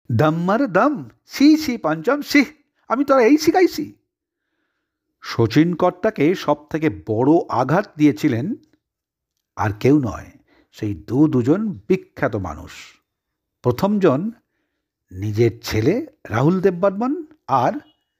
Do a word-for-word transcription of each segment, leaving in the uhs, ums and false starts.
দম্মার দম, C C পঞ্চম সিহ, আমি তোরা এই শিখাইছি। শচীন কর্তাকে সব থেকে বড় আঘাত দিয়েছিলেন আর কেউ নয়, সেই দু দুজন বিখ্যাত মানুষ। প্রথমজন নিজের ছেলে রাহুল দেববর্মন, আর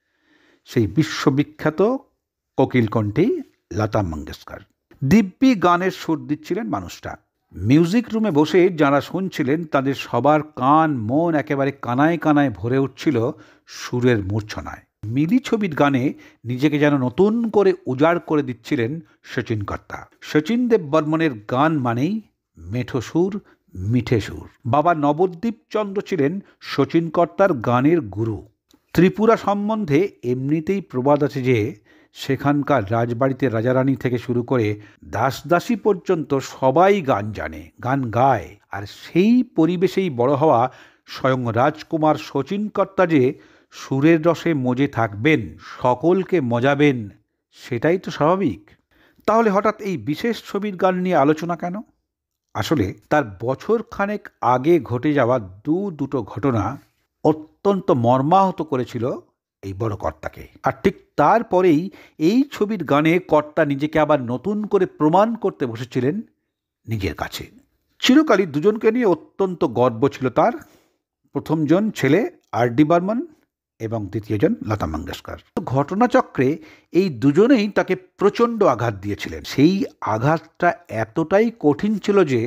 সেই বিশ্ববিখ্যাত কোকিলকণ্ঠী লতা মঙ্গেশকর। দিব্যি গানের সুর দিচ্ছিলেন মানুষটা। মিউজিক রুমে বসে যারা শুনছিলেন তাদের সবার কান মন একেবারে কানায় কানায় ভরে উঠছিল সুরের মূর্ছনায়। মিলি ছবির গানে নিজেকে যেন নতুন করে উজাড় করে দিচ্ছিলেন শচীন কর্তা। শচীন দেববর্মনের গান মানেই মেঠো সুর, মিঠে সুর। বাবা নবদ্বীপ চন্দ্র ছিলেন শচীন কর্তার গানের গুরু। ত্রিপুরা সম্বন্ধে এমনিতেই প্রবাদ আছে যে সেখানকার রাজবাড়িতে রাজারানী থেকে শুরু করে দাসদাসী পর্যন্ত সবাই গান জানে, গান গায়। আর সেই পরিবেশেই বড় হওয়া স্বয়ং রাজকুমার শচীন কর্তা যে সুরের রসে মজে থাকবেন, সকলকে মজাবেন, সেটাই তো স্বাভাবিক। তাহলে হঠাৎ এই বিশেষ ছবির গান নিয়ে আলোচনা কেন? আসলে তার বছর খানেক আগে ঘটে যাওয়া দু দুটো ঘটনা অত্যন্ত মর্মাহত করেছিল এই বড় কর্তাকে। আর ঠিক তারপরেই এই ছবির গানে কর্তা নিজেকে আবার নতুন করে প্রমাণ করতে বসেছিলেন নিজের কাছে। চিরকালই দুজনকে নিয়ে অত্যন্ত গর্ব ছিল তার। প্রথমজন ছেলে আর ডি বর্মন এবং দ্বিতীয়জন লতা মঙ্গেশকর। ঘটনাচক্রে এই দুজনেই তাকে প্রচণ্ড আঘাত দিয়েছিলেন। সেই আঘাতটা এতটাই কঠিন ছিল যে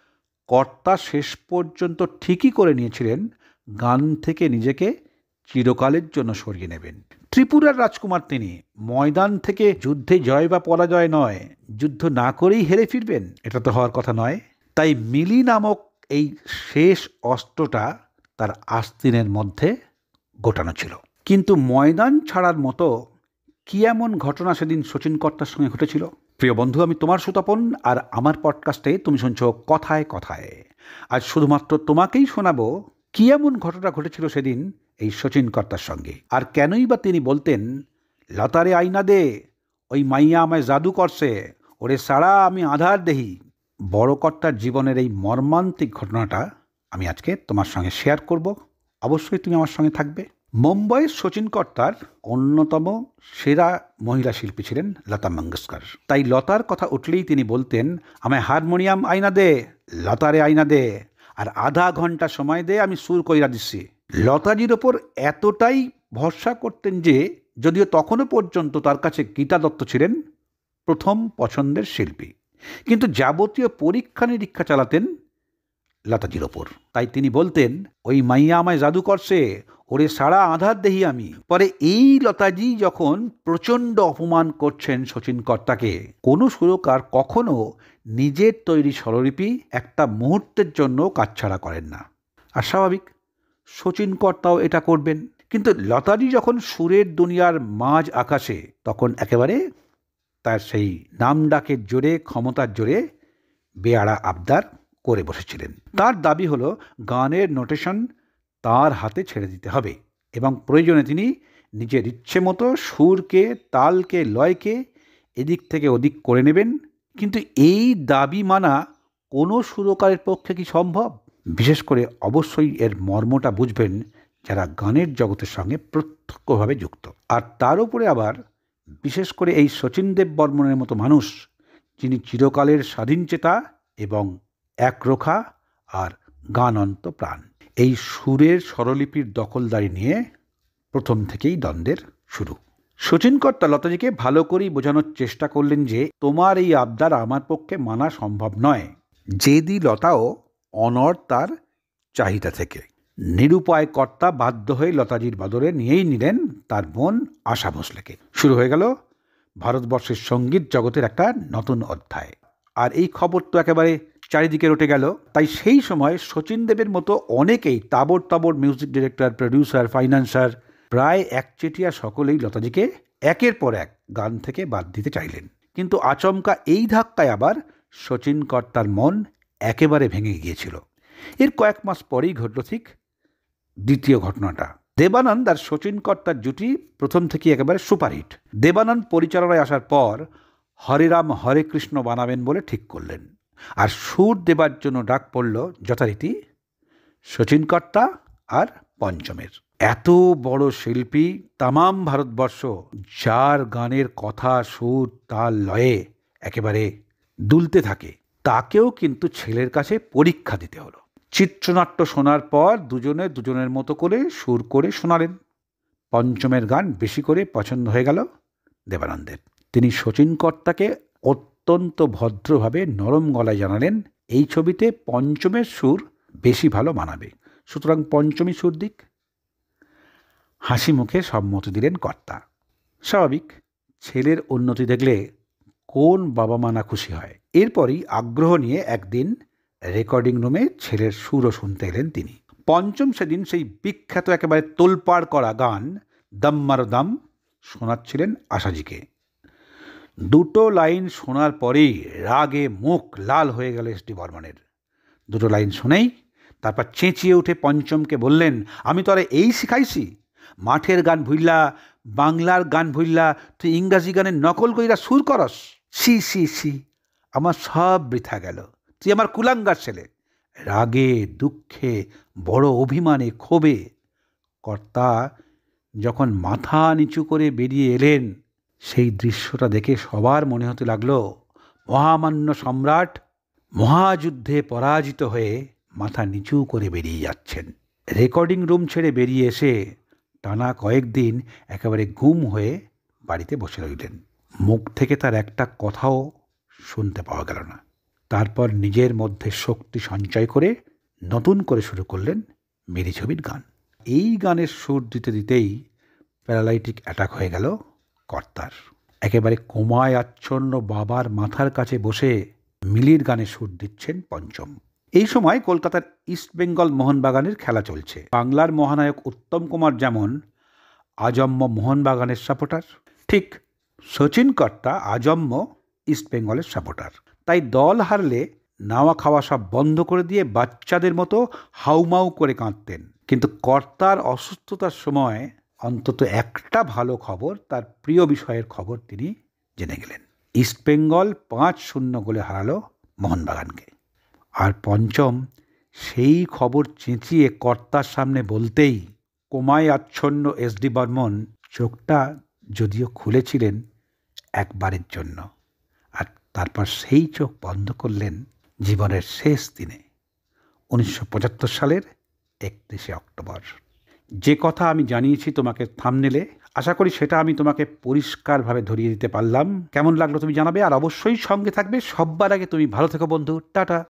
কর্তা শেষ পর্যন্ত ঠিকই করে নিয়েছিলেন গান থেকে নিজেকে চিরকালের জন্য সরিয়ে নেবেন। ত্রিপুরার রাজকুমার তিনি, ময়দান থেকে যুদ্ধে জয় বা পরাজয় নয়, যুদ্ধ না করেই হেরে ফিরবেন, এটা তো হওয়ার কথা নয়। তাই মিলি নামক এই শেষ অস্ত্রটা তার আস্তিনের মধ্যে গোটানো ছিল। কিন্তু ময়দান ছাড়ার মতো কি এমন ঘটনা সেদিন শচীন কর্তার সঙ্গে ঘটেছিল? প্রিয় বন্ধু, আমি তোমার সুতপন, আর আমার পডকাস্টে তুমি শুনছো কথায় কথায়। আজ শুধুমাত্র তোমাকেই শোনাবো কি এমন ঘটনা ঘটেছিল সেদিন এই শচীন কর্তার সঙ্গে। আর কেনই বা তিনি বলতেন, লতারে আইনা দে, ওই মাইয়া আমায় জাদু করছে, ওরে সারা আমি আধার দেহি। বড় কর্তার জীবনের এই মর্মান্তিক ঘটনাটা আমি আজকে তোমার সঙ্গে শেয়ার করব। অবশ্যই তুমি আমার সঙ্গে থাকবে। মুম্বাইয়ের শচীন কর্তার অন্যতম সেরা মহিলা শিল্পী ছিলেন লতা মঙ্গেশকর। তাই লতার কথা উঠলেই তিনি বলতেন, আমায় হারমোনিয়াম আইনা দে, লতারে আইনা দে, আর আধা ঘন্টা সময় দে, আমি সুর কইরা দিচ্ছি। লতাজির ওপর এতটাই ভরসা করতেন যে যদিও তখনও পর্যন্ত তার কাছে গীতা দত্ত ছিলেন প্রথম পছন্দের শিল্পী, কিন্তু যাবতীয় পরীক্ষা নিরীক্ষা চালাতেন লতাজির ওপর। তাই তিনি বলতেন, ওই মাইয়া আমায় জাদু করছে, ওরে সারা আধার দেহি আমি। পরে এই লতাজি যখন প্রচণ্ড অপমান করছেন শচীন কর্তাকে, কোনো সুরকার কখনো নিজের তৈরি স্বরলিপি একটা মুহূর্তের জন্য কাটছাড়া করেন না। আর স্বাভাবিক, শচীন কর্তাও এটা করবেন। কিন্তু লতাজি যখন সুরের দুনিয়ার মাঝ আকাশে, তখন একেবারে তার সেই নাম ডাকের জোরে, ক্ষমতার জোরে বেয়াড়া আবদার করে বসেছিলেন। তার দাবি হলো গানের নোটেশন তার হাতে ছেড়ে দিতে হবে এবং প্রয়োজনে তিনি নিজের ইচ্ছে মতো সুরকে, তালকে, লয়কে এদিক থেকে ওদিক করে নেবেন। কিন্তু এই দাবি মানা কোনো সুরকারের পক্ষে কি সম্ভব? বিশেষ করে অবশ্যই এর মর্মটা বুঝবেন যারা গানের জগতের সঙ্গে প্রত্যক্ষভাবে যুক্ত। আর তার উপরে আবার বিশেষ করে এই শচীন দেববর্মনের মতো মানুষ, যিনি চিরকালের স্বাধীনচেতা এবং একরোখা আর গানন্ত প্রাণ। এই সুরের স্বরলিপির দখলদারি নিয়ে প্রথম থেকেই দ্বন্দ্বের শুরু। শচীন কর্তা লতাজিকে ভালো করেই বোঝানোর চেষ্টা করলেন যে তোমার এই আবদার আমার পক্ষে মানা সম্ভব নয়। যেদি লতাও অনর তার চাহিদা থেকে। নিরুপায় কর্তা বাধ্য হয়ে লতাজির বদলে নিয়েই নিলেন তার বোন আশা ভোসলেকে। শুরু হয়ে গেল ভারতবর্ষের সঙ্গীত জগতের একটা নতুন অধ্যায়। আর এই খবর তো একেবারে চারিদিকে রটে গেল। তাই সেই সময় শচীন দেবের মতো অনেকেই, তাবড় তাবড় মিউজিক ডিরেক্টর, প্রডিউসার, ফাইন্যান্সার, প্রায় একচেটিয়া সকলেই লতাজিকে একের পর এক গান থেকে বাদ দিতে চাইলেন। কিন্তু আচমকা এই ধাক্কায় আবার শচীন কর্তার মন একেবারে ভেঙে গিয়েছিল। এর কয়েক মাস পরেই ঘটল ঠিক দ্বিতীয় ঘটনাটা। দেবানন্দ আর শচীন কর্তার জুটি প্রথম থেকে একেবারে সুপারহিট। দেবানন্দ পরিচালনায় আসার পর হরে রাম হরে কৃষ্ণ বানাবেন বলে ঠিক করলেন। আর সুর দেবার জন্য ডাক পড়ল যথারীতি শচীন কর্তা আর পঞ্চমের। এত বড় শিল্পী, তামাম ভারতবর্ষ যার গানের কথা, সুর, তাল, লয়ে একেবারে দুলতে থাকে, তাকেও কিন্তু ছেলের কাছে পরীক্ষা দিতে হলো। চিত্রনাট্য শোনার পর দুজনে দুজনের মতো করে সুর করে শোনালেন। পঞ্চমের গান বেশি করে পছন্দ হয়ে গেল দেবানন্দের। তিনি শচীন কর্তাকে অত্যন্ত ভদ্রভাবে নরম গলায় জানালেন, এই ছবিতে পঞ্চমের সুর বেশি ভালো মানাবে, সুতরাং পঞ্চমী সুর দিক। হাসি মুখে সম্মতি দিলেন কর্তা। স্বাভাবিক, ছেলের উন্নতি দেখলে কোন বাবা মা না খুশি হয়। এরপরই আগ্রহ নিয়ে একদিন রেকর্ডিং রুমে ছেলের সুরও শুনতে এলেন তিনি। পঞ্চম সেদিন সেই বিখ্যাত একেবারে তোলপাড় করা গান দম মারো দম শোনাচ্ছিলেন আশাজিকে। দুটো লাইন শোনার পরেই রাগে মুখ লাল হয়ে গেল এস ডি বর্মনের। দুটো লাইন শুনেই তারপর চেঁচিয়ে উঠে পঞ্চমকে বললেন, আমি তোরে এই শিখাইছি? মাঠের গান ভুইল্লা, বাংলার গান ভুইল্লা তুই ইংরাজি গানের নকল কইরা সুর করস? সি সি সি, আমার সব বৃথা গেল, তুই আমার কুলাঙ্গার ছেলে। রাগে, দুঃখে, বড় অভিমানে, ক্ষোভে কর্তা যখন মাথা নিচু করে বেরিয়ে এলেন, সেই দৃশ্যটা দেখে সবার মনে হতে লাগলো মহামান্য সম্রাট মহাযুদ্ধে পরাজিত হয়ে মাথা নিচু করে বেরিয়ে যাচ্ছেন। রেকর্ডিং রুম ছেড়ে বেরিয়ে এসে টানা কয়েকদিন একেবারে গুম হয়ে বাড়িতে বসে রইলেন। মুখ থেকে তার একটা কথাও শুনতে পাওয়া গেল না। তারপর নিজের মধ্যে শক্তি সঞ্চয় করে নতুন করে শুরু করলেন মেরি ছবির গান। এই গানের সুর দিতে দিতেই প্যারালাইটিক অ্যাটাক হয়ে গেল কর্তার। একেবারে কোমায় আচ্ছন্ন বাবার মাথার কাছে বসে মিলির গানে সুর দিচ্ছেন পঞ্চম। এই সময় কলকাতার ইস্ট বেঙ্গল মোহনবাগানের খেলা চলছে। বাংলার মহানায়ক উত্তম কুমার যেমন আজম্ম মোহনবাগানের সাপোর্টার, ঠিক শচীন কর্তা আজম্ম ইস্ট বেঙ্গলের সাপোর্টার। তাই দল হারলে নাওয়া খাওয়া সব বন্ধ করে দিয়ে বাচ্চাদের মতো হাউমাউ করে কাঁদতেন। কিন্তু কর্তার অসুস্থতার সময় অন্তত একটা ভালো খবর, তার প্রিয় বিষয়ের খবর তিনি জেনে গেলেন। ইস্ট বেঙ্গল পাঁচ শূন্য গোলে হারালো মোহনবাগানকে। আর পঞ্চম সেই খবর চেঁচিয়ে কর্তার সামনে বলতেই কোমায় আচ্ছন্ন এস ডি বর্মন চোখটা যদিও খুলেছিলেন একবারের জন্য, আর তারপর সেই চোখ বন্ধ করলেন জীবনের শেষ দিনে উনিশশো পঁচাত্তর সালের একত্রিশে অক্টোবর। যে কথা আমি জানিয়েছি তোমাকে থাম্বনেলে, আশা করি সেটা আমি তোমাকে পরিষ্কারভাবে ধরিয়ে দিতে পারলাম। কেমন লাগলো তুমি জানাবে, আর অবশ্যই সঙ্গে থাকবে। সবার আগে তুমি ভালো থেকো বন্ধু, টাটা।